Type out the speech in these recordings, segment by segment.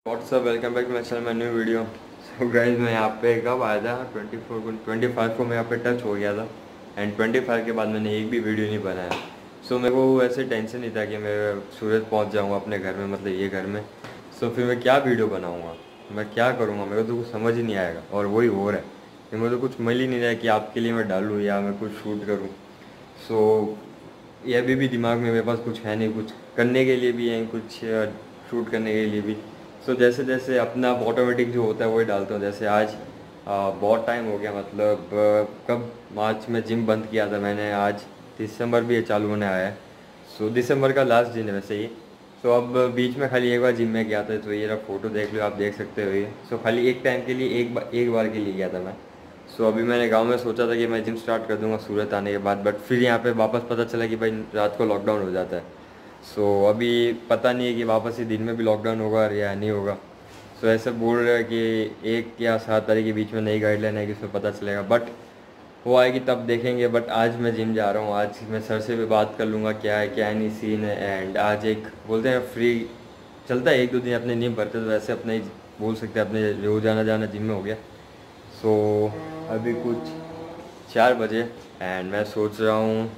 WhatsApp welcome back to my channel, new video. So guys, मैं यहाँ पे कब आया था 25 को मैं यहाँ पे टच हो गया था एंड 25 के बाद मैंने एक भी वीडियो नहीं बनाया। सो मेरे को ऐसे टेंशन नहीं था कि मैं सूरत पहुँच जाऊँगा अपने घर में, मतलब ये घर में। सो फिर मैं क्या वीडियो बनाऊँगा, मैं क्या करूँगा, मेरे को तो कुछ समझ ही नहीं आएगा। और वही हो रहा है कि मुझे तो कुछ मिल ही नहीं रहा है कि आपके लिए मैं डालूँ या मैं कुछ शूट करूँ। सो ये अभी भी दिमाग में मेरे पास कुछ है नहीं, कुछ करने के लिए भी है, कुछ शूट करने के लिए भी। सो जैसे जैसे अपना ऑटोमेटिक जो होता है वही डालता हूँ। जैसे आज बहुत टाइम हो गया, मतलब कब मार्च में जिम बंद किया था मैंने, आज दिसंबर भी चालू होने आया है। सो दिसंबर का लास्ट दिन है वैसे ही। सो अब बीच में खाली एक बार जिम में गया था, तो ये रहा फोटो देख लो, आप देख सकते हो ये। सो खाली एक टाइम के लिए एक बार के लिए गया था मैं। सो अभी मैंने गांव में सोचा था कि मैं जिम स्टार्ट कर दूंगा सूरत आने के बाद, बट फिर यहाँ पे वापस पता चला कि भाई रात को लॉकडाउन हो जाता है। सो अभी पता नहीं है कि वापस ही दिन में भी लॉकडाउन होगा या नहीं होगा। सो ऐसे बोल रहे हैं कि 1 या 7 तारीख के बीच में नई गाइडलाइन है कि उसमें पता चलेगा, बट वो आएगी तब देखेंगे। बट आज मैं जिम जा रहा हूँ, आज मैं सर से भी बात कर लूँगा क्या है क्या नहीं सीन है। एंड आज एक बोलते हैं फ्री चलता है, 1-2 दिन अपने नींव भरते, तो वैसे अपने ही बोल सकते हैं अपने रोजाना जाना जिम में हो गया। सो अभी कुछ 4 बजे एंड मैं सोच रहा हूँ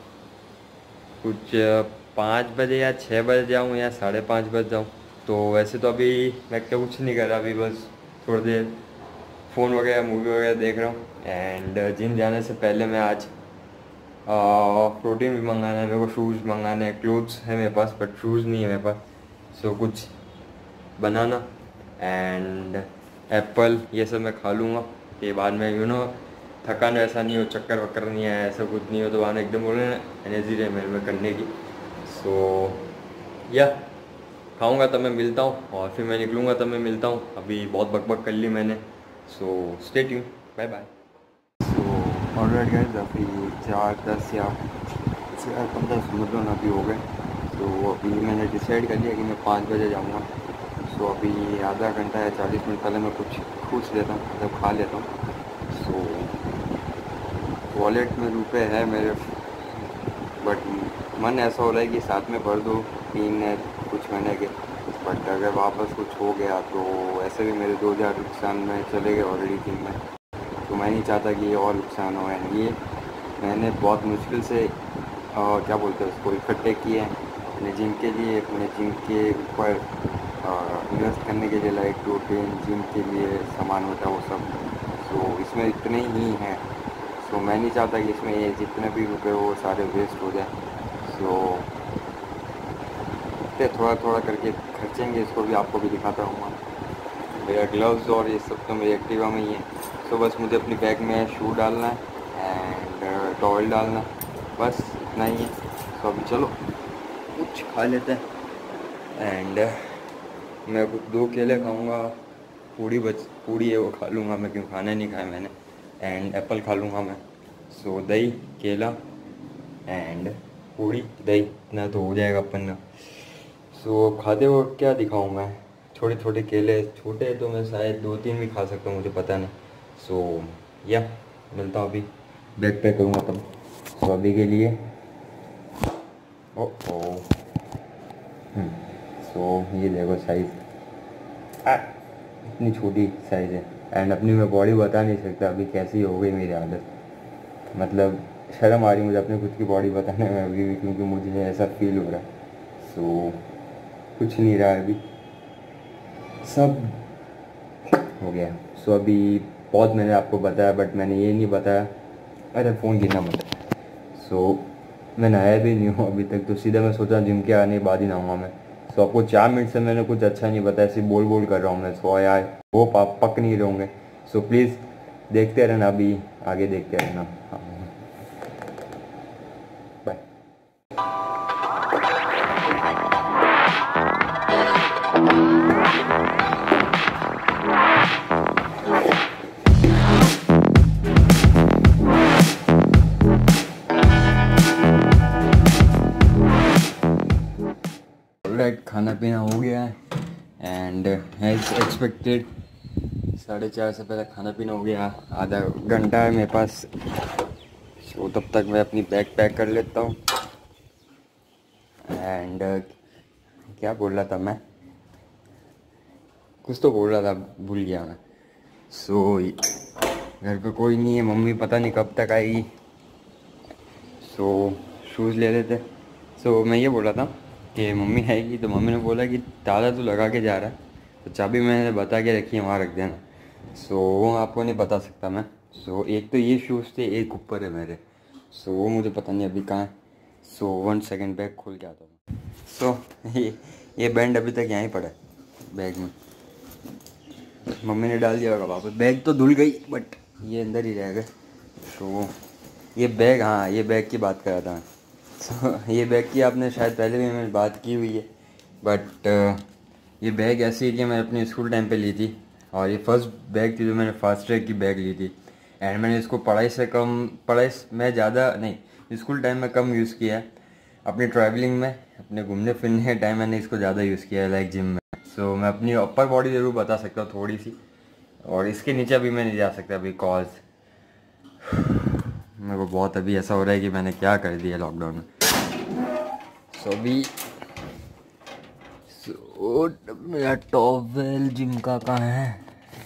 कुछ 5 बजे या 6 बजे जाऊँ या 5:30 बजे जाऊँ। तो वैसे तो अभी मैं क्या कुछ नहीं कर रहा, अभी बस थोड़ी देर फ़ोन वगैरह मूवी वगैरह देख रहा हूँ। एंड जिम जाने से पहले मैं आज प्रोटीन भी मंगाना है, मेरे को शूज़ मंगाने हैं। क्लोथ्स है मेरे पास बट शूज़ नहीं है मेरे पास। सो कुछ बनाना एंड एप्पल ये सब मैं खा लूँगा के बाद में थकान वैसा नहीं हो, चक्कर वक्कर नहीं है, ऐसा कुछ नहीं हो, तो बाद में एकदम बोले ना एनर्जी रहे मेरे में करने की। सो या खाऊंगा तब मैं मिलता हूँ और फिर मैं निकलूँगा तब मैं मिलता हूँ। अभी बहुत बकबक कर ली मैंने। So stay tune, bye bye. So alright guys, अभी 4:10 या 4:15 समझ लो ना अभी हो गए। तो अभी मैंने डिसाइड कर लिया कि मैं 5 बजे जाऊँगा। सो अभी आधा घंटा या 40 मिनट पहले मैं कुछ पूछ लेता हूँ, मतलब खा लेता हूँ। सो वॉलेट में रुपए है मेरे, बट मन ऐसा हो रहा है कि साथ में भर दो 3 कुछ महीने के। बट अगर वापस कुछ हो गया तो ऐसे भी मेरे 2000 नुकसान में चले गए ऑलरेडी जिम में। तो मैं नहीं चाहता कि ये और नुकसान हो। एंड ये मैंने बहुत मुश्किल से क्या बोलते हैं उसको इकट्ठे किए हैं अपने जिम के लिए, अपने जिम के ऊपर इन्वेस्ट करने के लिए, लाइक प्रोटीन जिम के लिए सामान होता है वो सब। सो इसमें इतने ही हैं। सो मैं नहीं चाहता कि इसमें ये जितने भी रुपए वो सारे वेस्ट हो जाए। सो थोड़ा थोड़ा करके खर्चेंगे, इसको भी आपको भी दिखाता रहूँगा। मेरा ग्लव्स और ये सब तो मेरी एक्टिवा में ही है। सो बस मुझे अपनी बैग में शू डालना है एंड टॉवल डालना, बस इतना ही है। सो अभी चलो कुछ खा लेते हैं। एंड मैं कुछ 2 केले खाऊंगा, पूड़ी है वो खा लूँगा मैं, क्यों खाना नहीं खाया मैंने। एंड एप्पल खा लूँगा मैं। सो दही केला एंड पूड़ी दही इतना तो हो जाएगा अपन का। सो खाते वक्त क्या दिखाऊँ मैं, छोटे छोटे केले, छोटे तो मैं शायद 2-3 भी खा सकता हूँ, मुझे पता नहीं। सो या मिलता हूँ अभी, बैग पैक करूँगा तब। सो अभी के लिए ओ सो ये देखो साइज़ इतनी छोटी साइज़ है। एंड अपनी मैं बॉडी बता नहीं सकता अभी कैसी हो गई मेरी हालत, मतलब शर्म आ रही मुझे अपनी खुद की बॉडी बताने में अभी भी, क्योंकि मुझे ऐसा फील हो रहा है। सो कुछ नहीं रहा है अभी, सब हो गया। सो अभी बहुत मैंने आपको बताया, बट मैंने ये नहीं बताया, अरे फ़ोन गिरना मत। सो मैं नहाया भी नहीं हूँ अभी तक, तो सीधा मैं सोचा जिम के आने के बाद ही नहाऊंगा मैं। सो आपको 4 मिनट से मैंने कुछ अच्छा नहीं बताया, सिर्फ बोल कर रहा हूँ मैं। सो यार वो पक नहीं रहोगे। सो प्लीज़ देखते रहना, अभी आगे देखते रहना। हाँ बाय। ऑलराइट, खाना पीना हो गया है एंड एज एक्सपेक्टेड 4:30 से पहले खाना पीना हो गया। आधा घंटा है मेरे पास। सो तब तक मैं अपनी बैग पैक कर लेता हूँ। एंड क्या बोल रहा था मैं, कुछ तो बोल रहा था, भूल गया मैं। सो घर पे कोई नहीं है, मम्मी पता नहीं कब तक आएगी। सो शूज़ ले लेते। सो मैं ये बोल रहा था कि मम्मी आएगी तो मम्मी ने बोला कि ताला तो लगा के जा रहा है, तो चाबी मैंने बता के रखी है, वहाँ रख देना। सो वो आपको नहीं बता सकता मैं। सो एक तो ये शूज़ थे, एक ऊपर है मेरे। सो वो मुझे पता नहीं अभी कहाँ है। सो 1 सेकेंड बैग खोल के आता हूँ। सो ये बैंड अभी तक यहाँ ही पड़ा है बैग में, मम्मी ने डाल दिया होगा वापस। बैग तो धुल गई बट ये अंदर ही रह गए। तो ये बैग, हाँ ये बैग की बात कर रहा था मैं। तो ये बैग की आपने शायद पहले भी मैंने बात की हुई है, बट ये बैग ऐसी है कि मैं अपने स्कूल टाइम पे ली थी, और ये फर्स्ट बैग थी जो मैंने फास्ट ट्रैक की बैग ली थी। एंड मैंने इसको पढ़ाई में ज़्यादा नहीं, स्कूल टाइम में कम यूज़ किया है। अपनी ट्रैवलिंग में, अपने घूमने फिरने के टाइम मैंने इसको ज़्यादा यूज़ किया है, लाइक जिम में। सो मैं अपनी अपर बॉडी ज़रूर बता सकता हूँ थोड़ी सी, और इसके नीचे अभी मैं नहीं जा सकता बिकॉज मेरे को बहुत अभी ऐसा हो रहा है कि मैंने क्या कर दिया लॉकडाउन में। सो अभी मेरा टॉवेल जिम का कहाँ है,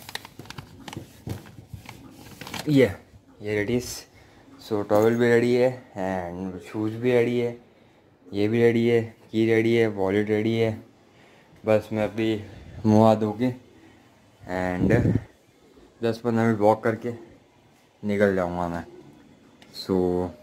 ये रेडी। सो टॉवेल भी रेडी है एंड शूज़ भी रेडी है, ये भी रेडी है, की रेडी है, वॉलेट रेडी है। बस मैं अभी मुँह हाथ धो के एंड 10-15 मिनट वॉक करके निकल जाऊँगा मैं। सो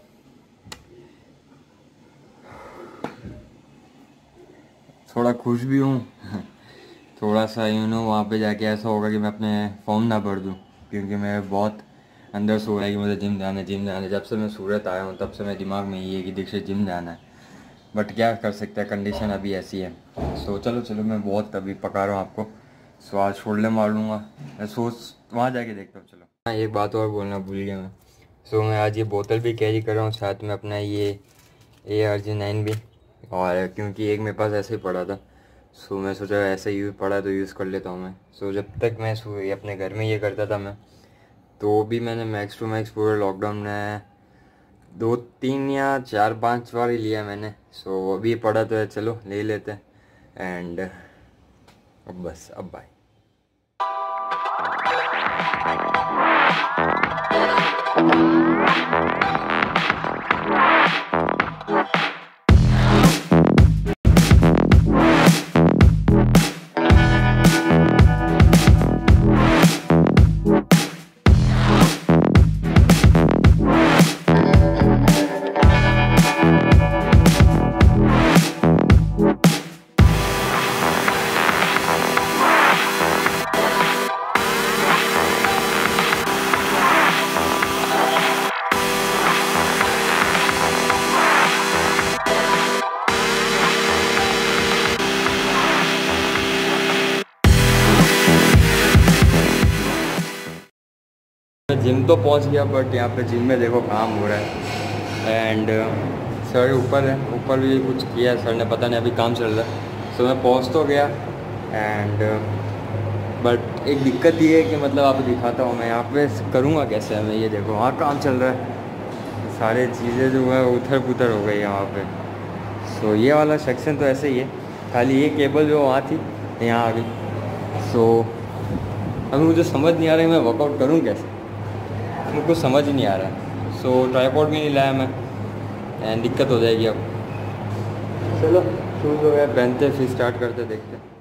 थोड़ा खुश भी हूँ थोड़ा सा वहाँ पे जाके ऐसा होगा कि मैं अपने फॉर्म ना भर दूँ, क्योंकि मैं बहुत अंदर से हो रहा है कि मुझे जिम जाना है। जब से मैं सूरत आया हूँ तब से मेरे दिमाग में ये है कि दीक्षित जिम जाना है, बट क्या कर सकते हैं, कंडीशन अभी ऐसी है। सो चलो मैं बहुत अभी पका रहा हूँ आपको। सो आज छोड़ने मार लूँगा, मैं सोच वहाँ जाके देखता हूँ। चलो हाँ, एक बात और बोलना भूल गया मैं। सो मैं आज ये बोतल भी कैरी कर रहा हूँ, साथ में अपना ये ARG9 भी, और क्योंकि एक मेरे पास ऐसे ही पड़ा था। सो मैं सोचा ऐसे यूज़ पड़ा तो यूज़ कर लेता हूँ मैं। सो जब तक मैं अपने घर में ये करता था मैं, तो भी मैंने मैक्स टू मैक्स पूरे लॉकडाउन में 2-3 या 4-5 बार ही लिया मैंने। सो अभी पड़ा तो है, चलो ले लेते हैं। एंड अब बस अब बाय। जिम तो पहुंच गया, बट यहाँ पे जिम में देखो काम हो रहा है। एंड सर ऊपर है, ऊपर भी कुछ किया सर ने, पता नहीं अभी काम चल रहा है। सो मैं पहुंच तो गया एंड बट एक दिक्कत ये है कि मतलब आपको दिखाता हूँ मैं यहाँ पे करूँगा कैसे है। मैं ये देखो वहाँ काम चल रहा है, सारे चीज़ें जो है उथर पुथर हो गई है वहाँ पे। सो ये वाला सेक्शन तो ऐसे ही है, खाली ये केबल जो वहाँ थी यहाँ आ गई। सो अभी मुझे समझ नहीं आ रहा है मैं वर्कआउट करूँ कैसे, मुझे कुछ समझ ही नहीं आ रहा। सो ट्राइपॉड भी नहीं लाया मैं एंड दिक्कत हो जाएगी अब। चलो शूज़ वगैरह पहनते फिर स्टार्ट करते, देखते हैं।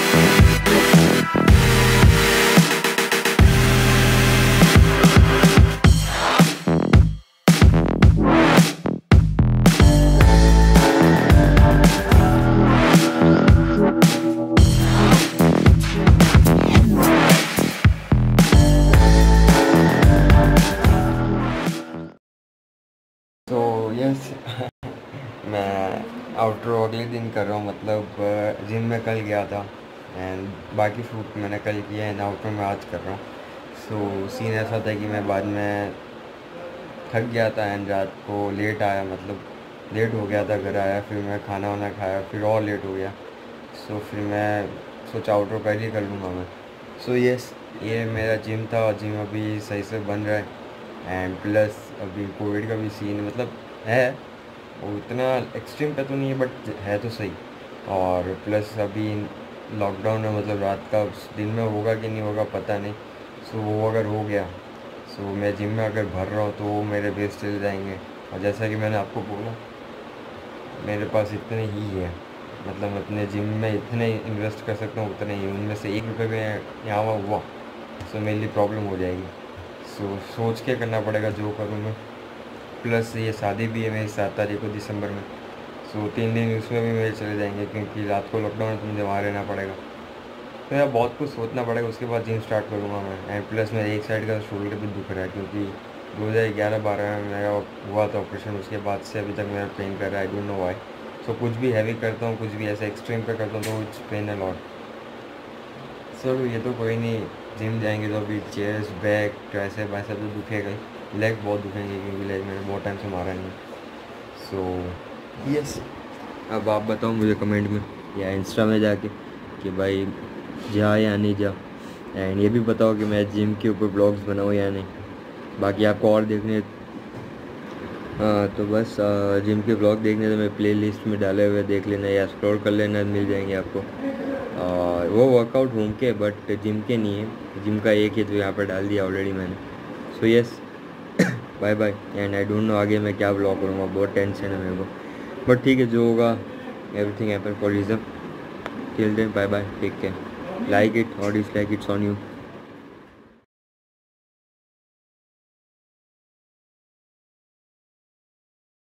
तो यस मैं आउटरो अगले दिन कर रहा हूँ, मतलब जिम में कल गया था एंड बाकी शूट मैंने कल किया है, आउटरो में आज कर रहा हूँ। सो सीन ऐसा था कि मैं बाद में थक गया था एंड रात को लेट आया, मतलब लेट हो गया था, घर आया फिर मैं खाना वाना खाया, फिर और लेट हो गया। सो फिर मैं सोचा आउटरो पहले ही कर लूँगा मैं। सो यस ये मेरा जिम था, और जिम अभी सही से बन रहा है। एंड प्लस अभी कोविड का भी सीन मतलब है, वो इतना एक्सट्रीम पे तो नहीं है बट है तो सही। और प्लस अभी लॉकडाउन है, मतलब रात का दिन में होगा कि नहीं होगा पता नहीं। सो वो अगर हो गया सो मैं जिम में अगर भर रहा हूँ तो वो मेरे बेस चले जाएंगे। और जैसा कि मैंने आपको बोला मेरे पास इतने ही है, मतलब मैं अपने जिम में इतने इन्वेस्ट कर सकता हूँ उतने ही, उनमें से 1 रुपये भी यहाँ वहाँ हुआ सो मेरे लिए प्रॉब्लम हो जाएगी। सो सोच के करना पड़ेगा जो करूँ मैं। प्लस ये शादी भी है मेरी 7 तारीख को दिसंबर में। सो 3 दिन उसमें भी मेरे चले जाएंगे क्योंकि रात को लॉकडाउन है तो मुझे वहाँ रहना पड़ेगा। तो यार बहुत कुछ सोचना पड़ेगा, उसके बाद जिम स्टार्ट करूँगा मैं। एंड प्लस मेरे एक साइड का शोल्डर भी दुख रहा है क्योंकि 2011-12 में मेरा हुआ था ऑपरेशन, उसके बाद से अभी तक मेरा पेन कर रहा है, I don't know why. So कुछ भी हैवी करता हूँ, कुछ भी ऐसे एक्सट्रीम पे करता हूँ तो it's pain a lot. Sir ये तो कोई नहीं, जिम जाएंगे तो अभी चेस्ट बैक ट्राइसेप वैसे तो दुखेगा ही, लेग बहुत दुखेंगे क्योंकि लेग मैंने बहुत टाइम से मारा नहीं। सो यस, अब आप बताओ मुझे कमेंट में या इंस्टा में जाके कि भाई जा या नहीं जा। एंड ये भी बताओ कि मैं जिम के ऊपर ब्लॉग्स बनाऊँ या नहीं। बाकी आपको और देखने तो बस जिम के ब्लॉग देखने तो मैं प्ले लिस्ट में डाले हुए देख लेना या एक्सप्लोर कर लेना, मिल जाएंगे आपको। और वो वर्कआउट होम के बट जिम के नहीं है, जिम का एक ही तो यहाँ पर डाल दिया ऑलरेडी मैंने। So yes, bye bye. And I don't know आगे मैं क्या ब्लॉग करूँगा, बहुत टेंशन है मेरे को, बट ठीक है जो होगा, everything happen for reason. Till then bye bye, take care, like it और डिसलाइक इट्स ऑन यू।